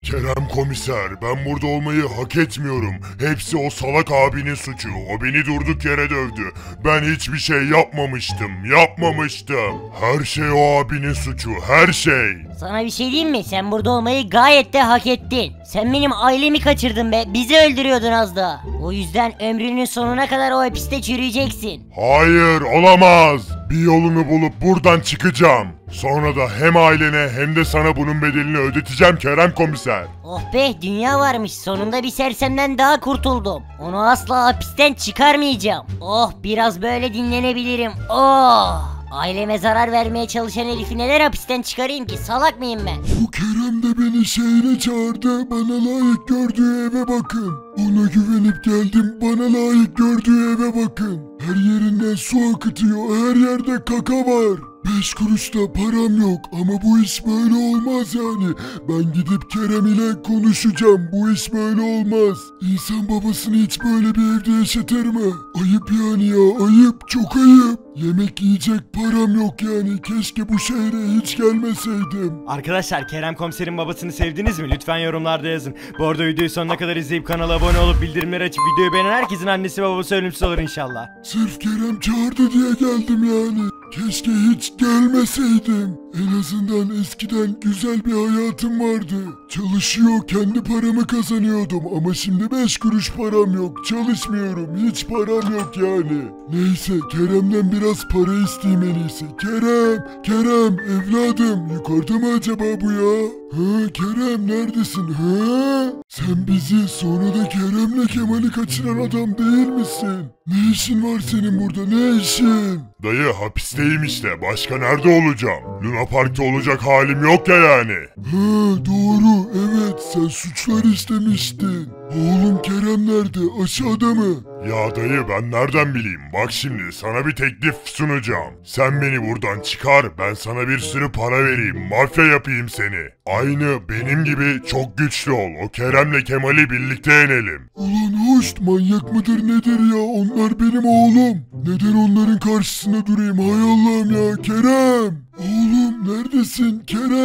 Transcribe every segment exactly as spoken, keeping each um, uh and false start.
Kerem komiser, ben burada olmayı hak etmiyorum. Hepsi o salak abinin suçu. O beni durduk yere dövdü. Ben hiçbir şey yapmamıştım. Yapmamıştım. Her şey o abinin suçu. Her şey. Sana bir şey diyeyim mi? Sen burada olmayı gayet de hak ettin. Sen benim ailemi kaçırdın be. Bizi öldürüyordun az daha. O yüzden ömrünün sonuna kadar o hapiste çürüyeceksin. Hayır, olamaz. Bir yolunu bulup buradan çıkacağım. Sonra da hem ailene hem de sana bunun bedelini ödeteceğim Kerem komiser. Oh be, dünya varmış. Sonunda bir sersemden daha kurtuldum. Onu asla hapisten çıkarmayacağım. Oh, biraz böyle dinlenebilirim. Oh. Aileme zarar vermeye çalışan herifi neden hapisten çıkarayım ki? Salak mıyım ben? Bu Kerem de beni şehre çağırdı. Bana layık gördüğü eve bakın. Ona güvenip geldim. Bana layık gördüğü eve bakın. Her yerinden su akıtıyor. Her yerde kaka var. Beş kuruş da param yok ama bu iş böyle olmaz yani. Ben gidip Kerem ile konuşacağım. Bu iş böyle olmaz. İnsan babasını hiç böyle bir evde yaşatır mı? Ayıp yani ya, ayıp, çok ayıp. Yemek yiyecek param yok yani. Keşke bu şehre hiç gelmeseydim. Arkadaşlar, Kerem komiserin babasını sevdiniz mi? Lütfen yorumlarda yazın. Bu arada videoyu sonuna kadar izleyip kanala abone olup bildirimleri açıp videoyu beğenen herkesin annesi babası ölümsüz olur inşallah. Sırf Kerem çağırdı diye geldim yani. Keşke hiç gelmeseydim. En azından eskiden güzel bir hayatım vardı. Çalışıyor, kendi paramı kazanıyordum ama şimdi beş kuruş param yok. Çalışmıyorum, hiç param yok yani. Neyse, Kerem'den biraz para isteyeyim en iyisi. Kerem, Kerem evladım, yukarıda mı acaba bu ya? Ha Kerem, neredesin ha? Sen bizi sonra da Kerem'le Kemal'i kaçıran adam değil misin? Ne işin var senin burada, ne işin? Dayı, hapisteyim işte. Başka nerede olacağım? Luna Park'ta olacak halim yok ya yani. Ha doğru, evet, sen suçlar işlemiştin. Oğlum Kerem nerede, aşağıda mı? Ya dayı, ben nereden bileyim? Bak şimdi sana bir teklif sunacağım. Sen beni buradan çıkar, ben sana bir sürü para vereyim. Mafya yapayım seni. Aynı benim gibi çok güçlü ol. O Kerem'le Kemal'i birlikte yenelim. Ulan hoş, manyak mıdır nedir ya? Onlar benim oğlum. Neden onların karşısına durayım? Hay Allah'ım ya, Kerem. Oğlum neredesin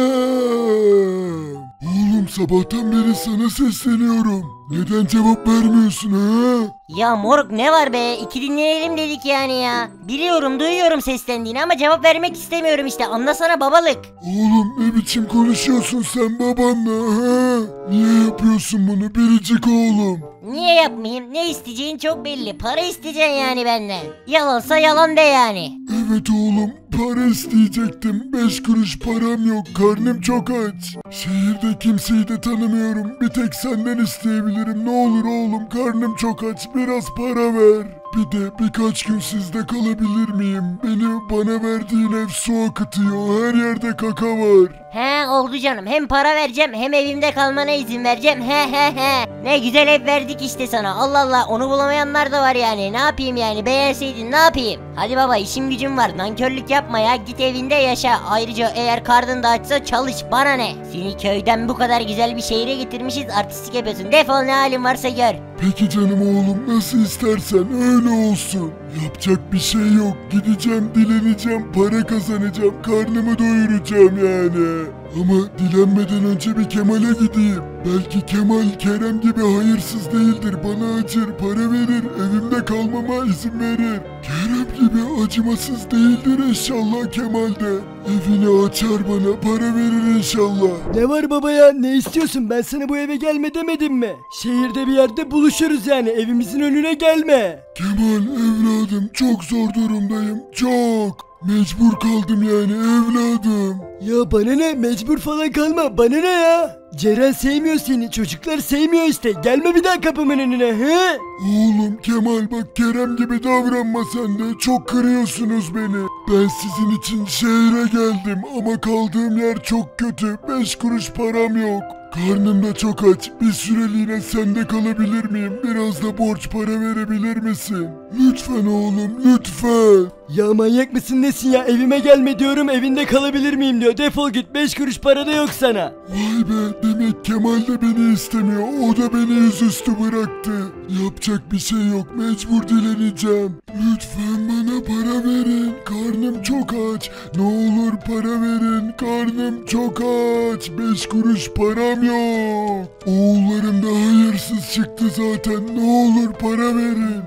Kerem? Oğlum sabahtan beri sana sesleniyorum. Neden cevap vermiyorsun ha? Ya moruk, ne var be? İki dinleyelim dedik yani ya. Biliyorum, duyuyorum seslendiğini ama cevap vermek istemiyorum işte. Anlasana babalık. Oğlum ne biçim konuşuyorsun sen babanla ha? Niye yapıyorsun bunu biricik oğlum? Niye yapmayayım? Ne isteyeceğin çok belli. Para isteyeceksin yani benden. Yalansa yalan de yani. Evet oğlum, para isteyecektim. Beş kuruş param yok, karnım çok aç. Şehirde kimseyi de tanımıyorum. Bir tek senden isteyebilirim. Ne olur oğlum, karnım çok aç. Biraz para ver. Bir de birkaç gün sizde kalabilir miyim? Beni bana verdiğin ev su akıtıyor. Her yerde kaka var. He oldu canım. Hem para vereceğim hem evimde kalmana izin vereceğim. He he he. Ne güzel ev verdik işte sana. Allah Allah, onu bulamayanlar da var yani. Ne yapayım yani, beğenseydin ne yapayım? Hadi baba, işim gücüm var. Nankörlük yapma ya. Git evinde yaşa. Ayrıca eğer karnın da açsa çalış, bana ne? Seni köyden bu kadar güzel bir şehire getirmişiz. Artistik yapıyorsun. Defol, ne halin varsa gör. Peki canım oğlum, nasıl istersen öyle olsun. Yapacak bir şey yok. Gideceğim, dileneceğim, para kazanacağım, karnımı doyuracağım yani. Ama dilenmeden önce bir Kemal'e gideyim. Belki Kemal Kerem gibi hayırsız değildir. Bana acır, para verir, evimde kalmama izin verir. Kerem gibi acımasız değildir inşallah Kemal de. Evini açar, bana para verir inşallah. Ne var baba ya, ne istiyorsun? Ben sana bu eve gelme demedim mi? Şehirde bir yerde buluşuruz yani, evimizin önüne gelme. Kemal evladım, çok zor durumdayım, çok. Mecbur kaldım yani evladım. Ya bana ne, mecbur falan kalma, bana ne ya? Ceren sevmiyor seni, çocuklar sevmiyor işte, gelme bir daha kapımın önüne he? Oğlum Kemal bak, Kerem gibi davranma sen de, çok kırıyorsunuz beni. Ben sizin için şehre geldim ama kaldığım yer çok kötü, beş kuruş param yok. Karnım da çok aç, bir süreliğine sende kalabilir miyim? Biraz da borç para verebilir misin? Lütfen oğlum, lütfen. Ya manyak mısın nesin ya, evime gelme diyorum, evinde kalabilir miyim diyor, defol git, beş kuruş para da yok sana. Vay be, demek Kemal de beni istemiyor. O da beni yüzüstü bıraktı. Yapacak bir şey yok, mecbur dileneceğim. Lütfen bana para verin. Karnım çok aç. Ne olur para verin. Karnım çok aç. Beş kuruş param yok. Oğullarım da hayırsız çıktı zaten. Ne olur para verin.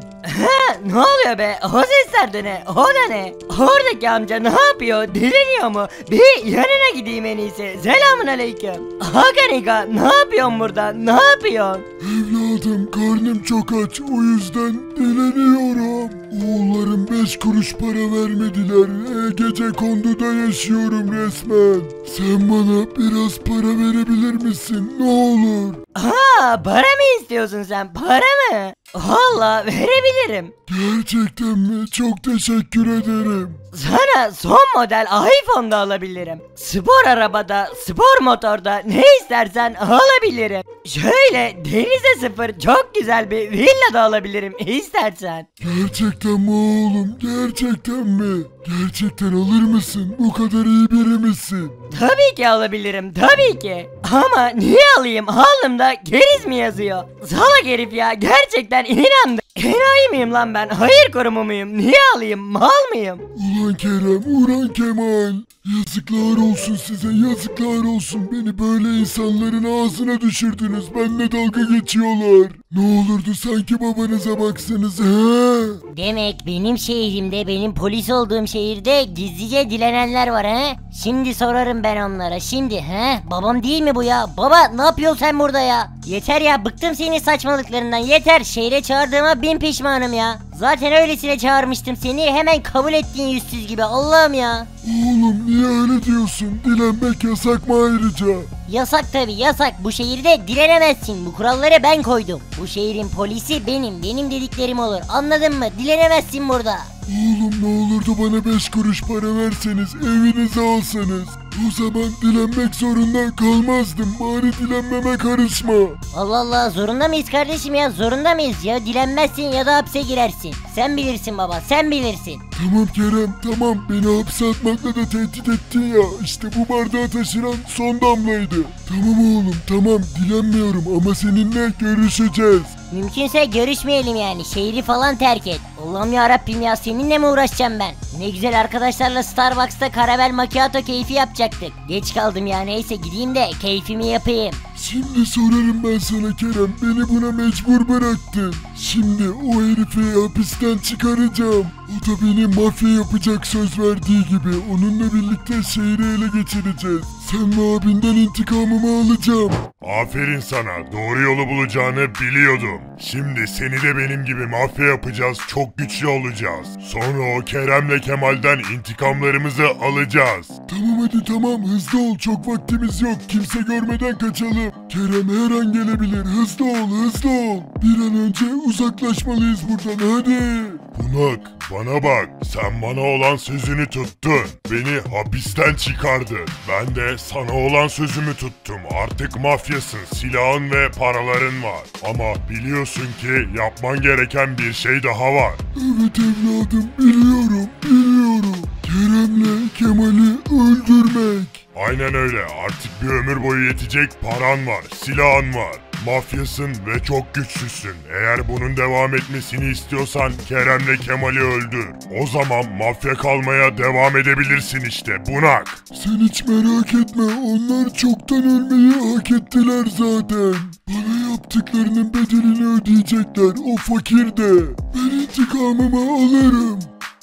Ne oluyor be? O sesler de ne? O da ne? Oradaki amca ne yapıyor? Dileniyor mu? Bir yanına gideyim en iyisi. Selamun aleyküm. Hakanika ne yapıyorsun burada? Ne yapıyorsun? Evladım, karnım çok aç. O yüzden dileniyorum. Oğullarım beş kuruş para vermediler. E, gece konduda yaşıyorum resmen. Sen bana biraz para verebilir misin? Ne olur. Aa, para mı istiyorsun sen? Para mı? Valla verebilirim. Gerçekten mi? Çok teşekkür ederim. Sana son model iPhone da alabilirim. Spor arabada, spor motorda ne istersen alabilirim. Şöyle denize sıfır çok güzel bir villa da alabilirim istersen. Gerçekten mi oğlum? Gerçekten mi? Gerçekten alır mısın? Bu kadar iyi biri misin? Tabii ki alabilirim, tabii ki. Ama niye alayım? Alnımda keriz mi yazıyor? Salak herif ya, gerçekten inandım. Enayi miyim lan ben? Hayır kurumu muyum? Niye alayım? Mal mıyım? Ulan Kerem, ulan Kemal. Yazıklar olsun size, yazıklar olsun. Beni böyle insanların ağzına düşürdünüz. Benimle dalga geçiyorlar. Ne olurdu sanki babanıza baksanız he? Demek benim şehrimde, benim polis olduğum şehirde gizlice dilenenler var he? Şimdi sorarım ben onlara, şimdi he? Babam değil mi bu ya? Baba ne yapıyorsun sen burada ya? Yeter ya, bıktım senin saçmalıklarından, yeter. Şehre çağırdığıma bin pişmanım ya. Zaten öylesine çağırmıştım seni, hemen kabul ettiğin yüzsüz gibi, Allah'ım ya. Oğlum niye öyle diyorsun? Dilenmek yasak mı ayrıca? Yasak tabi, yasak. Bu şehirde dilenemezsin. Bu kuralları ben koydum. Bu şehrin polisi benim. Benim dediklerim olur. Anladın mı? Dilenemezsin burada. Oğlum ne olurdu bana beş kuruş para verseniz, evinize alsanız. O zaman dilenmek zorunda kalmazdım. Bari dilenmeme karışma. Allah Allah, zorunda mıyız kardeşim ya? Zorunda mıyız? Ya dilenmezsin ya da hapse girersin. Sen bilirsin baba, sen bilirsin. Tamam Kerem, tamam, beni hapse atmakla da tehdit ettin ya. İşte bu bardağı taşıran son damlaydı. Tamam oğlum, tamam, dilenmiyorum ama seninle görüşeceğiz. Mümkünse görüşmeyelim yani. Şehri falan terk et. Allah'ım ya Rabbim ya, seninle mi uğraşacağım ben? Ne güzel arkadaşlarla Starbucks'ta karamel macchiato keyfi yapacaktık. Geç kaldım ya, neyse gideyim de keyfimi yapayım. Şimdi sorarım ben sana Kerem, beni buna mecbur bıraktın. Şimdi o herifi hapisten çıkaracağım. O da beni mafya yapacak söz verdiği gibi. Onunla birlikte şehri ele geçireceğiz. Sen ve abinden intikamımı alacağım. Aferin sana, doğru yolu bulacağını biliyordum. Şimdi seni de benim gibi mafya yapacağız, çok güçlü olacağız. Sonra o Kerem'le Kemal'den intikamlarımızı alacağız. Tamam hadi tamam, hızlı ol, çok vaktimiz yok. Kimse görmeden kaçalım. Kerem her an gelebilir, hızlı ol, hızlı ol. Bir an önce uzaklaşmalıyız buradan, hadi. Bunak, bana bak, sen bana olan sözünü tuttun. Beni hapisten çıkardın. Ben de sana olan sözümü tuttum. Artık mafyasın, silahın ve paraların var. Ama biliyorsun ki yapman gereken bir şey daha var. Evet evladım, biliyorum, biliyorum. Kerem'le Kemal'i öldürmek. Aynen öyle, artık bir ömür boyu yetecek paran var, silahın var. Mafyasın ve çok güçlüsün. Eğer bunun devam etmesini istiyorsan Kerem'le Kemal'i öldür. O zaman mafya kalmaya devam edebilirsin işte, bunak. Sen hiç merak etme, onlar çoktan ölmeyi hak ettiler zaten. Bana yaptıklarının bedelini ödeyecekler, o fakir de. Ben intikamımı alırım.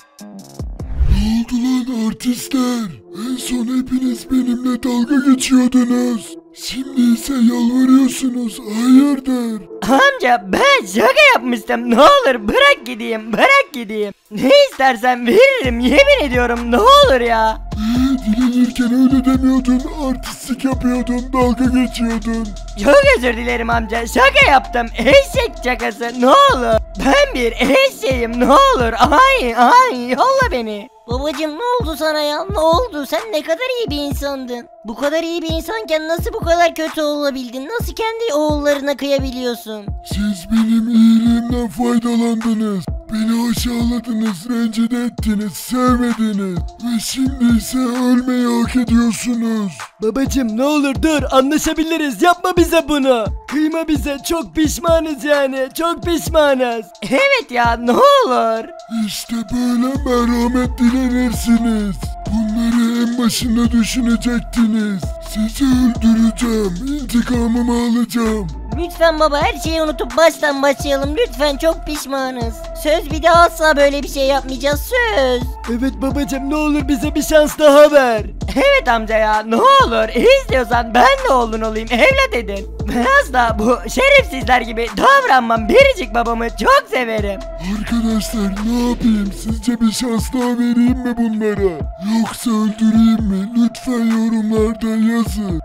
Ne oldu lan artistler? En son hepiniz benimle dalga geçiyordunuz. Şimdi ise yalvarıyorsunuz, hayırdır? Amca ben şaka yapmıştım. Ne olur bırak gideyim, bırak gideyim. Ne istersen veririm, yemin ediyorum, ne olur ya. Ee, dilenirken öyle demiyordun, artistlik yapıyordun, dalga geçiyordun. Çok özür dilerim amca, şaka yaptım. Eşek şakası, ne olur. Ben bir eşeğim, ne olur. Ay ay, yolla beni. Babacım ne oldu sana ya? Ne oldu? Sen ne kadar iyi bir insandın. Bu kadar iyi bir insanken nasıl bu kadar kötü olabildin? Nasıl kendi oğullarına kıyabiliyorsun? Siz benim iyiliğimden faydalandınız. Beni aşağıladınız, rencide ettiniz, sevmediniz. Ve şimdi ise ölmeyi hak ediyorsunuz. Babacım ne olur dur, anlaşabiliriz, yapma bize bunu. Kıyma bize, çok pişmanız yani, çok pişmanız. Evet ya, ne olur. İşte böyle merhamet dilenirsiniz. Bunları en başında düşünecektiniz. Sizi öldüreceğim, intikamımı alacağım. Lütfen baba, her şeyi unutup baştan başlayalım. Lütfen, çok pişmanız. Söz, bir daha asla böyle bir şey yapmayacağız, söz. Evet babacım, ne olur bize bir şans daha ver. Evet amca ya, ne olur istiyorsan ben de oğlun olayım, evlat edin. Ben asla bu şerefsizler gibi davranmam, biricik babamı çok severim. Arkadaşlar ne yapayım? Sizce bir şans daha vereyim mi bunlara? Yoksa öldüreyim mi? Lütfen yorumlarda yazın.